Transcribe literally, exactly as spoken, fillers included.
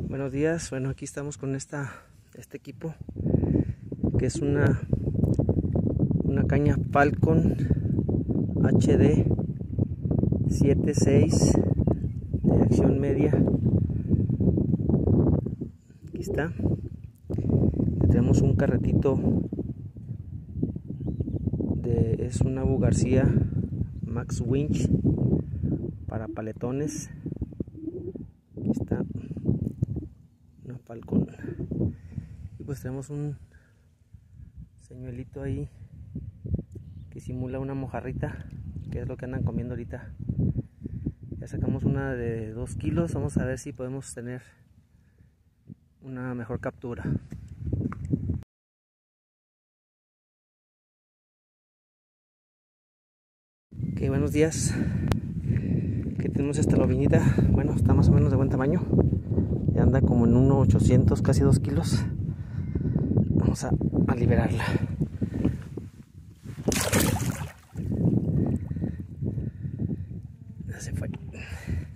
Buenos días, bueno, aquí estamos con esta, este equipo que es una, una caña Falcon H D siete seis de acción media. Aquí está. Tenemos un carretito de, es una Abu García Max Winch para paletones. Aquí está una Falcon, y pues tenemos un señuelito ahí que simula una mojarrita, que es lo que andan comiendo ahorita. Ya sacamos una de dos kilos, vamos a ver si podemos tener una mejor captura. Ok, buenos días. Aquí tenemos esta lobinita, bueno, está más o menos de buen tamaño. Ya anda como en uno ochocientos, casi dos kilos. Vamos a, a liberarla. Ya se fue.